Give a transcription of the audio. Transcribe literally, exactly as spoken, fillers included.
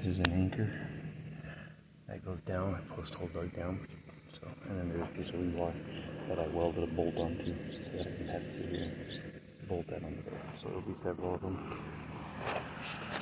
is an anchor that goes down, a post hole dug down. So, and then there's a piece of rebar that I welded a bolt onto so that I can test it and bolt that on the door. So there'll be several of them.